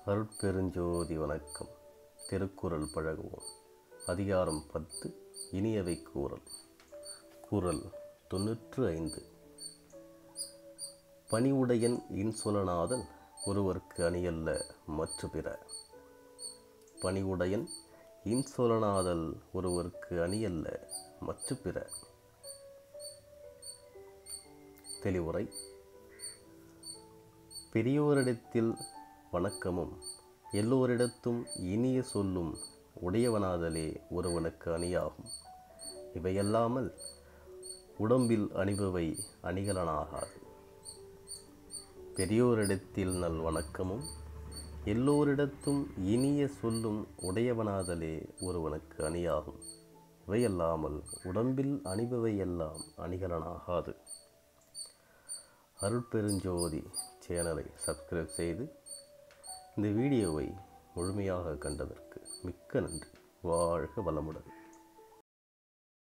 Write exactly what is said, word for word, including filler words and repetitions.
அருட்பெருஞ்சோதி வணக்கம். திருக்குறள் பழகுவோம். அதிகாரம் பத்து. இனியவை கூறல். குறள் தொன்னூற்று ஐந்து. பணிவுடையன் இன்சொலனாதல் ஒருவர்க்கு அணியல்ல மற்று பிற. பணிவுடையன் இன்சொலனாதல் ஒருவர்க்கு அணியல்ல மற்று பிற. தெளிவுரை. பெரியோரிடத்தில் வணக்கமும் எல்லோரிடத்தும் இனிய சொல்லும் உடையவனாதலே ஒருவனுக்கு அணியாகும். இவையல்லாமல் உடம்பில் அணிபவை அணிகலனாகாது. பெரியோரிடத்தில் நல் வணக்கமும் எல்லோரிடத்தும் இனிய சொல்லும் உடையவனாதலே ஒருவனுக்கு அணியாகும். இவையல்லாமல் உடம்பில் அணிபவை எல்லாம் அணிகலனாகாது. அருட்பெருஞ்சோதி சேனலை சப்ஸ்கிரைப் செய்து இந்த வீடியோவை முழுமையாக கண்டதற்கு மிக்க நன்றி. வாழ்க வளமுடன்.